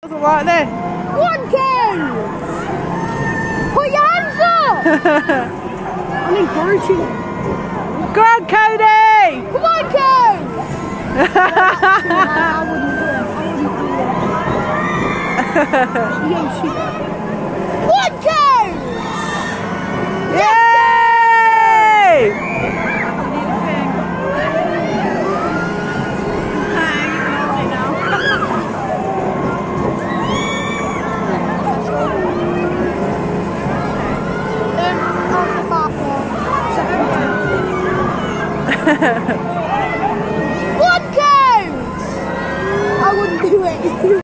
Like this. 1 2! Put your hands up! I'm encouraging him. Go on, Cody! Come on, Cody! I wouldn't do it. 1 2! Yay! What counts? I wouldn't do it.